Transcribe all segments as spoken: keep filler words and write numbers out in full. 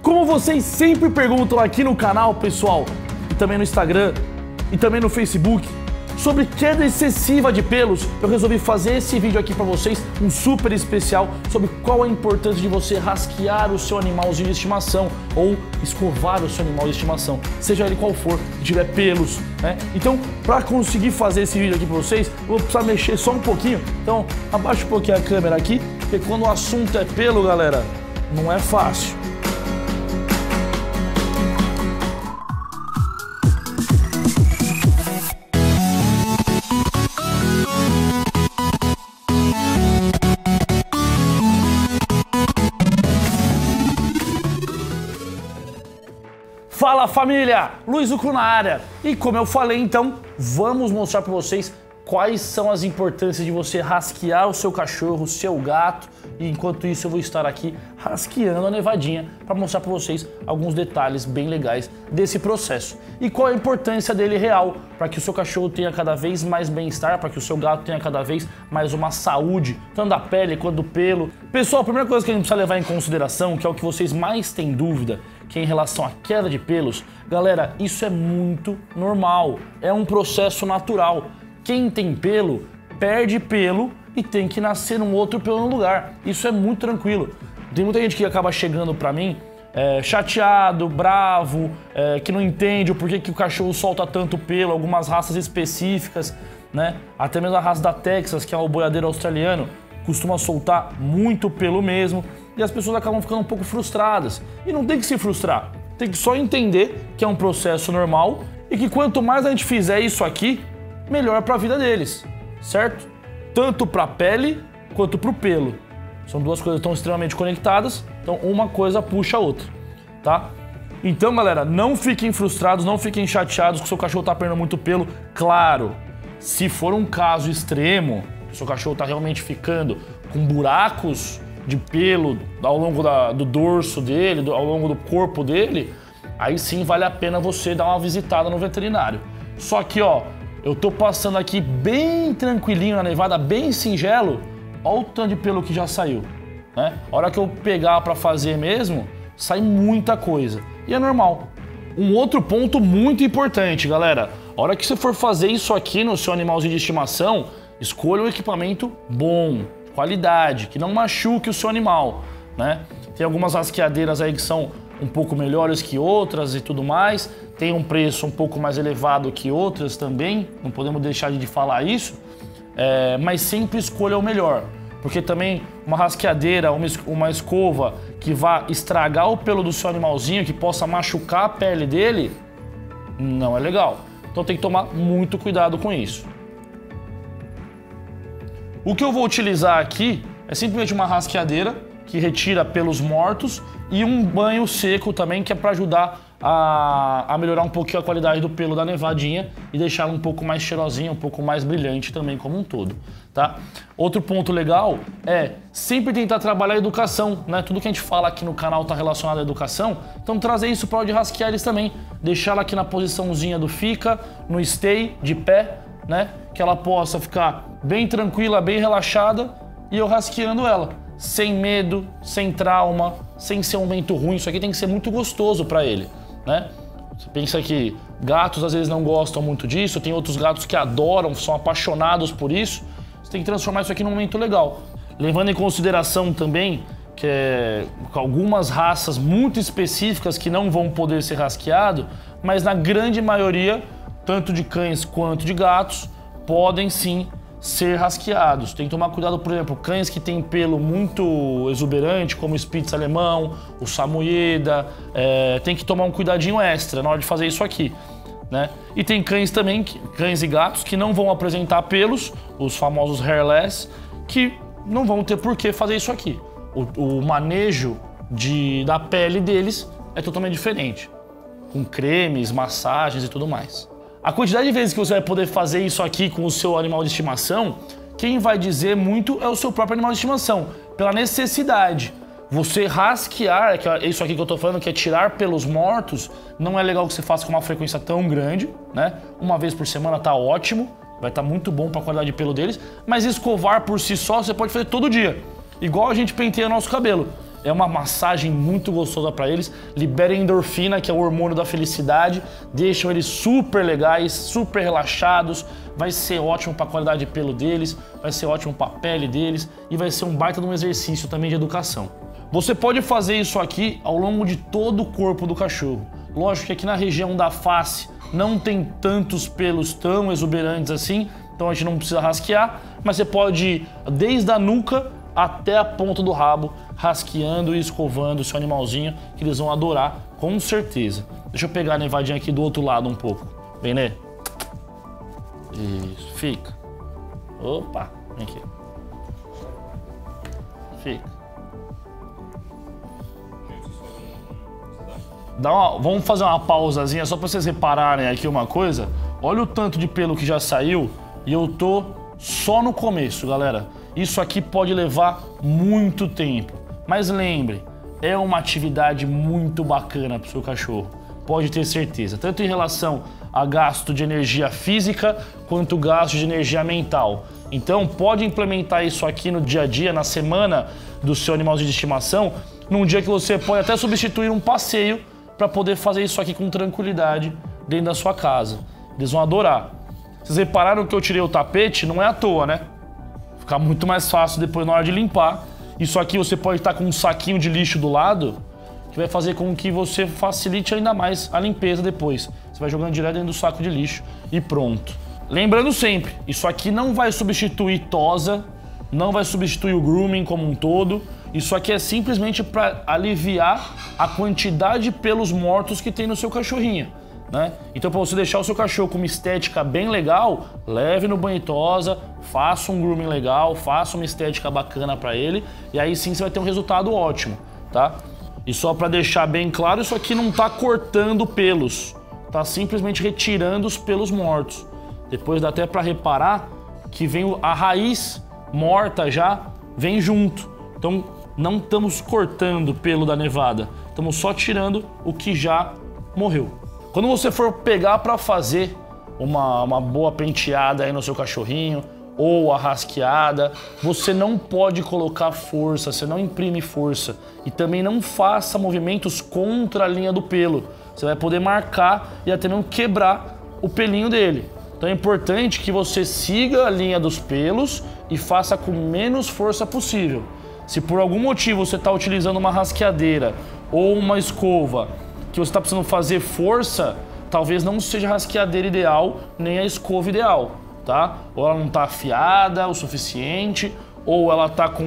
Como vocês sempre perguntam aqui no canal, pessoal, e também no Instagram, e também no Facebook, sobre queda excessiva de pelos, eu resolvi fazer esse vídeo aqui pra vocês, um super especial, sobre qual a importância de você rasquear o seu animalzinho de estimação ou escovar o seu animal de estimação, seja ele qual for, que tiver pelos, né? Então, pra conseguir fazer esse vídeo aqui pra vocês, eu vou precisar mexer só um pouquinho, então abaixa um pouquinho a câmera aqui, porque quando o assunto é pelo, galera, não é fácil. Fala família, Luiz Ucro na área, e como eu falei então, vamos mostrar para vocês quais são as importâncias de você rasquear o seu cachorro, o seu gato, e enquanto isso eu vou estar aqui rasqueando a nevadinha para mostrar para vocês alguns detalhes bem legais desse processo e qual a importância dele real para que o seu cachorro tenha cada vez mais bem-estar, para que o seu gato tenha cada vez mais uma saúde, tanto da pele quanto do pelo. Pessoal, a primeira coisa que a gente precisa levar em consideração, que é o que vocês mais têm dúvida, que é em relação à queda de pelos, galera, isso é muito normal, é um processo natural. Quem tem pelo, perde pelo e tem que nascer um outro pelo no lugar. Isso é muito tranquilo. Tem muita gente que acaba chegando pra mim é, chateado, bravo, é, que não entende o porquê que o cachorro solta tanto pelo, algumas raças específicas, né? Até mesmo a raça da Texas, que é o boiadeiro australiano, costuma soltar muito pelo mesmo. E as pessoas acabam ficando um pouco frustradas. E não tem que se frustrar, tem que só entender que é um processo normal e que quanto mais a gente fizer isso aqui, melhor para a vida deles, certo? Tanto para a pele quanto para o pelo. São duas coisas que estão extremamente conectadas, então uma coisa puxa a outra, tá? Então, galera, não fiquem frustrados, não fiquem chateados que o seu cachorro tá perdendo muito pelo. Claro, se for um caso extremo, o seu cachorro tá realmente ficando com buracos de pelo ao longo da, do dorso dele, do, ao longo do corpo dele, aí sim vale a pena você dar uma visitada no veterinário. Só que, ó, eu tô passando aqui bem tranquilinho na nevada, bem singelo, olha o tanto de pelo que já saiu, né? A hora que eu pegar pra fazer mesmo, sai muita coisa. E é normal. Um outro ponto muito importante, galera, a hora que você for fazer isso aqui no seu animalzinho de estimação, escolha um equipamento bom, qualidade, que não machuque o seu animal, né? Tem algumas rasqueadeiras aí que são um pouco melhores que outras e tudo mais, tem um preço um pouco mais elevado que outras também, não podemos deixar de falar isso, é, mas sempre escolha o melhor, porque também uma rasqueadeira, uma, uma escova que vá estragar o pelo do seu animalzinho, que possa machucar a pele dele, não é legal. Então tem que tomar muito cuidado com isso. O que eu vou utilizar aqui é simplesmente uma rasqueadeira que retira pelos mortos e um banho seco também, que é para ajudar a, a melhorar um pouquinho a qualidade do pelo da nevadinha e deixá-la um pouco mais cheirosinha, um pouco mais brilhante também como um todo, tá? Outro ponto legal é sempre tentar trabalhar a educação, né? Tudo que a gente fala aqui no canal está relacionado à educação, então trazer isso para onde rasquear eles também, deixá-la aqui na posiçãozinha do fica, no stay, de pé, né? Que ela possa ficar bem tranquila, bem relaxada e eu rasqueando ela, sem medo, sem trauma, sem ser um momento ruim. Isso aqui tem que ser muito gostoso para ele, né? Você pensa que gatos às vezes não gostam muito disso, tem outros gatos que adoram, são apaixonados por isso. Você tem que transformar isso aqui num momento legal. Levando em consideração também que é, algumas raças muito específicas que não vão poder ser rasqueado, mas na grande maioria, tanto de cães quanto de gatos, podem sim ser rasqueados. Tem que tomar cuidado, por exemplo, cães que têm pelo muito exuberante, como o Spitz alemão, o Samoyeda, é, tem que tomar um cuidadinho extra na hora de fazer isso aqui, né? E tem cães também, cães e gatos, que não vão apresentar pelos, os famosos hairless, que não vão ter por que fazer isso aqui. O, o manejo de, da pele deles é totalmente diferente, com cremes, massagens e tudo mais. A quantidade de vezes que você vai poder fazer isso aqui com o seu animal de estimação, quem vai dizer muito é o seu próprio animal de estimação, pela necessidade. Você rasquear, que é isso aqui que eu tô falando, que é tirar pelos mortos, não é legal que você faça com uma frequência tão grande, né? Uma vez por semana tá ótimo, vai estar muito bom para a qualidade de pelo deles, mas escovar por si só você pode fazer todo dia, igual a gente penteia nosso cabelo. É uma massagem muito gostosa para eles, libera endorfina, que é o hormônio da felicidade, deixam eles super legais, super relaxados, vai ser ótimo para a qualidade de pelo deles, vai ser ótimo para a pele deles e vai ser um baita de um exercício também de educação. Você pode fazer isso aqui ao longo de todo o corpo do cachorro. Lógico que aqui na região da face não tem tantos pelos tão exuberantes assim, então a gente não precisa rasquear, mas você pode ir desde a nuca até a ponta do rabo, rasqueando e escovando o seu animalzinho, que eles vão adorar, com certeza. Deixa eu pegar a nevadinha aqui do outro lado um pouco. Vem, né? Isso, fica. Opa, vem aqui. Fica. Dá uma, vamos fazer uma pausazinha só para vocês repararem aqui uma coisa. Olha o tanto de pelo que já saiu e eu tô só no começo, galera. Isso aqui pode levar muito tempo, mas lembre, é uma atividade muito bacana para o seu cachorro, pode ter certeza, tanto em relação a gasto de energia física quanto gasto de energia mental. Então pode implementar isso aqui no dia a dia, na semana do seu animalzinho de estimação, num dia que você pode até substituir um passeio para poder fazer isso aqui com tranquilidade dentro da sua casa. Eles vão adorar. Vocês repararam que eu tirei o tapete? Não é à toa, né? Fica muito mais fácil depois na hora de limpar. Isso aqui você pode estar com um saquinho de lixo do lado, que vai fazer com que você facilite ainda mais a limpeza depois. Você vai jogando direto dentro do saco de lixo e pronto. Lembrando sempre, isso aqui não vai substituir tosa, não vai substituir o grooming como um todo. Isso aqui é simplesmente para aliviar a quantidade de pelos mortos que tem no seu cachorrinho, né? Então, para você deixar o seu cachorro com uma estética bem legal, leve no banho e tosa, faça um grooming legal, faça uma estética bacana para ele e aí sim você vai ter um resultado ótimo, tá? E só para deixar bem claro, isso aqui não tá cortando pelos, tá simplesmente retirando os pelos mortos. Depois dá até para reparar que vem a raiz morta já, vem junto. Então, não estamos cortando o pelo da nevada, estamos só tirando o que já morreu. Quando você for pegar para fazer uma, uma boa penteada aí no seu cachorrinho ou a rasqueada, você não pode colocar força, você não imprime força e também não faça movimentos contra a linha do pelo. Você vai poder marcar e até mesmo quebrar o pelinho dele. Então é importante que você siga a linha dos pelos e faça com menos força possível. Se por algum motivo você está utilizando uma rasqueadeira ou uma escova que você está precisando fazer força, talvez não seja a rasqueadeira ideal, nem a escova ideal, tá? Ou ela não está afiada o suficiente, ou ela está com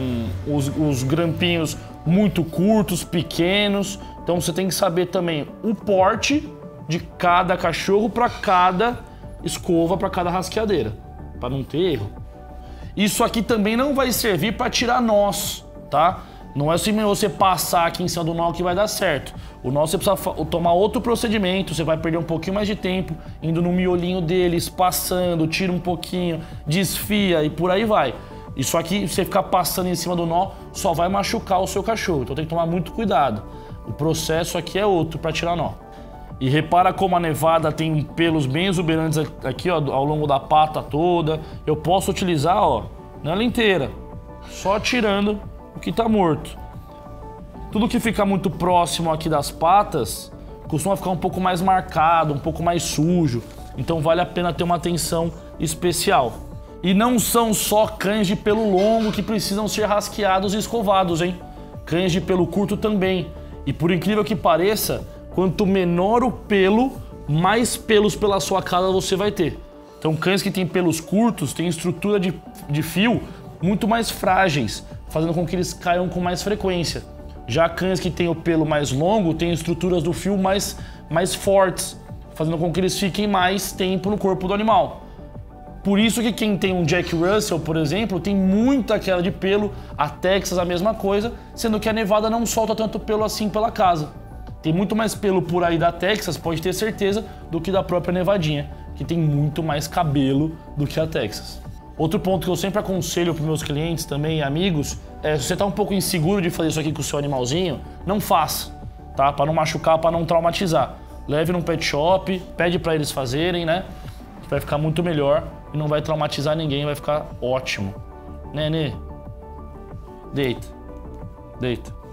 os, os grampinhos muito curtos, pequenos. Então você tem que saber também o porte de cada cachorro para cada escova, para cada rasqueadeira, para não ter erro. Isso aqui também não vai servir para tirar nós, tá? Não é assim você passar aqui em cima do nó que vai dar certo. O nó você precisa tomar outro procedimento, você vai perder um pouquinho mais de tempo indo no miolinho deles, passando, tira um pouquinho, desfia e por aí vai. Isso aqui, você ficar passando em cima do nó, só vai machucar o seu cachorro, então tem que tomar muito cuidado. O processo aqui é outro para tirar nó. E repara como a nevada tem pelos bem exuberantes aqui, ó, ao longo da pata toda. Eu posso utilizar, ó, nela inteira, só tirando o que tá morto. Tudo que fica muito próximo aqui das patas costuma ficar um pouco mais marcado, um pouco mais sujo. Então vale a pena ter uma atenção especial. E não são só cães de pelo longo que precisam ser rasqueados e escovados, hein? Cães de pelo curto também. E por incrível que pareça, quanto menor o pelo, mais pelos pela sua casa você vai ter. Então cães que têm pelos curtos têm estrutura de, de fio muito mais frágeis, fazendo com que eles caiam com mais frequência. Já cães que têm o pelo mais longo têm estruturas do fio mais, mais fortes, fazendo com que eles fiquem mais tempo no corpo do animal. Por isso que quem tem um Jack Russell, por exemplo, tem muita queda de pelo, a Texas a mesma coisa, sendo que a Nevada não solta tanto pelo assim pela casa. Tem muito mais pelo por aí da Texas, pode ter certeza, do que da própria Nevadinha, que tem muito mais cabelo do que a Texas. Outro ponto que eu sempre aconselho para meus clientes também e amigos é, se você está um pouco inseguro de fazer isso aqui com o seu animalzinho, não faça, tá? Para não machucar, para não traumatizar. Leve num pet shop, pede para eles fazerem, né? Vai ficar muito melhor e não vai traumatizar ninguém, vai ficar ótimo. Nenê, deita, deita.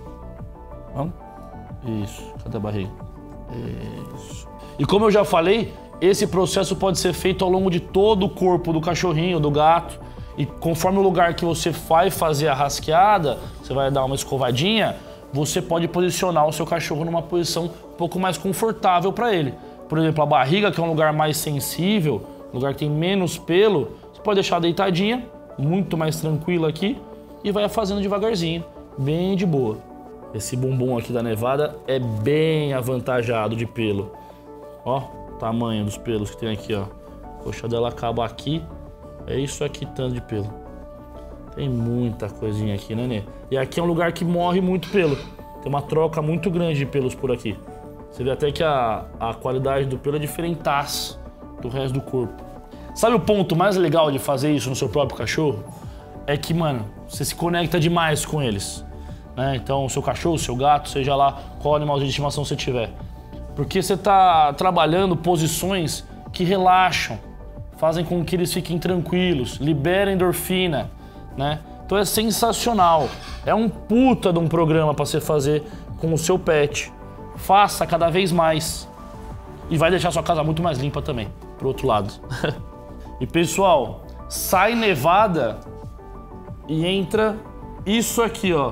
Vamos? Isso. Cadê a barriga? Isso. E como eu já falei, esse processo pode ser feito ao longo de todo o corpo do cachorrinho, do gato. E conforme o lugar que você vai fazer a rasqueada, você vai dar uma escovadinha, você pode posicionar o seu cachorro numa posição um pouco mais confortável para ele. Por exemplo, a barriga, que é um lugar mais sensível, um lugar que tem menos pelo, você pode deixar deitadinha, muito mais tranquila aqui, e vai fazendo devagarzinho, bem de boa. Esse bumbum aqui da Nevada é bem avantajado de pelo. Ó, o tamanho dos pelos que tem aqui, ó. A coxa dela acaba aqui, é isso aqui tanto de pelo. Tem muita coisinha aqui, né, Nê? E aqui é um lugar que morre muito pelo. Tem uma troca muito grande de pelos por aqui. Você vê até que a, a qualidade do pelo é diferentaça do resto do corpo. Sabe o ponto mais legal de fazer isso no seu próprio cachorro? É que, mano, você se conecta demais com eles. Né? Então, o seu cachorro, o seu gato, seja lá qual animal de estimação você tiver. Porque você tá trabalhando posições que relaxam, fazem com que eles fiquem tranquilos, liberem endorfina, né? Então é sensacional. É um puta de um programa para você fazer com o seu pet. Faça cada vez mais. E vai deixar sua casa muito mais limpa também, pro outro lado. E pessoal, sai Nevada e entra isso aqui, ó.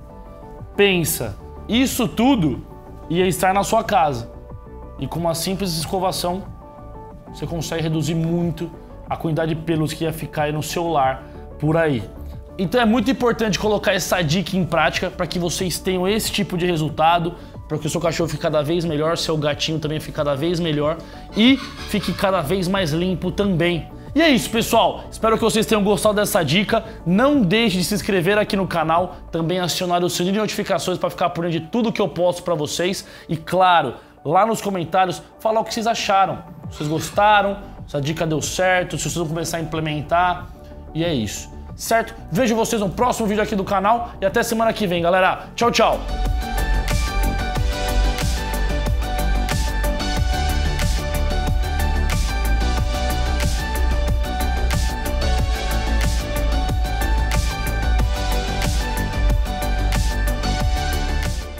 Pensa, isso tudo ia estar na sua casa. E com uma simples escovação, você consegue reduzir muito a quantidade de pelos que ia ficar aí no seu lar por aí. Então é muito importante colocar essa dica em prática para que vocês tenham esse tipo de resultado, para que o seu cachorro fique cada vez melhor, seu gatinho também fique cada vez melhor e fique cada vez mais limpo também. E é isso, pessoal. Espero que vocês tenham gostado dessa dica. Não deixe de se inscrever aqui no canal, também acionar o sininho de notificações para ficar por dentro de tudo que eu posto para vocês. E claro, lá nos comentários, falar o que vocês acharam. Se vocês gostaram, se a dica deu certo, se vocês vão começar a implementar. E é isso, certo? Vejo vocês no próximo vídeo aqui do canal e até semana que vem, galera. Tchau, tchau!